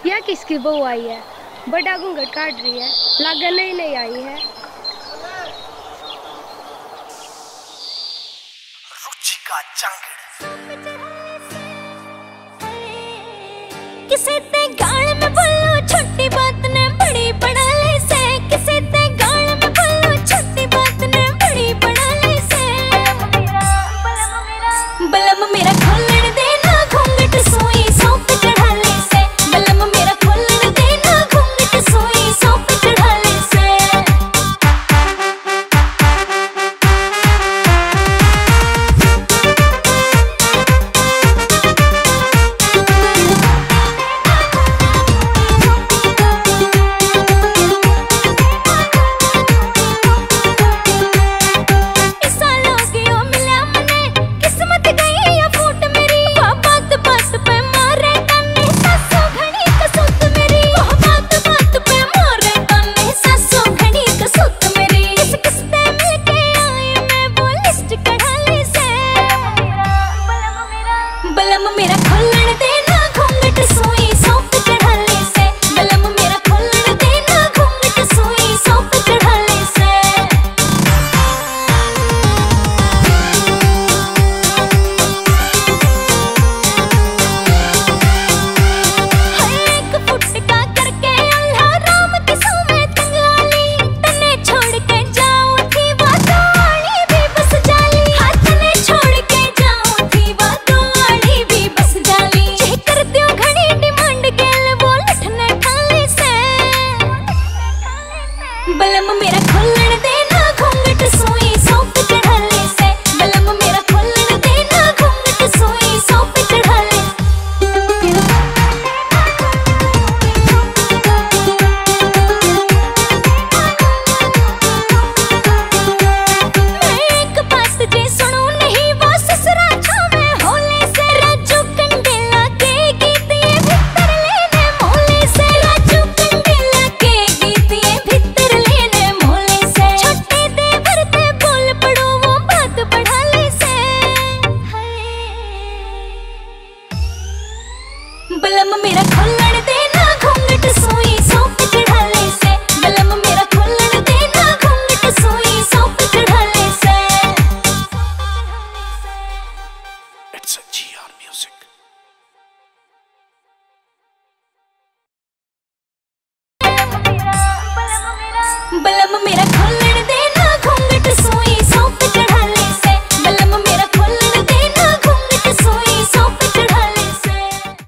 यह किसकी बहू आई है? बड़ा घूंघट काट रही है, लागन नई नई आई है। रुचिका जंगिड किसे ते गाल में बोलो छोटी बात ने बड़ी पढ़ाई से, किसे ते गाल में बोलो छोटी बात ने बड़ी पढ़ाई से। बलम मेरा खोलने देना घूंघट सोई सौंप चढ़ा ले से, बलम मेरा खोलने देना घूंघट सोई सौंप चढ़ा ले से। बलम मेरा खोलना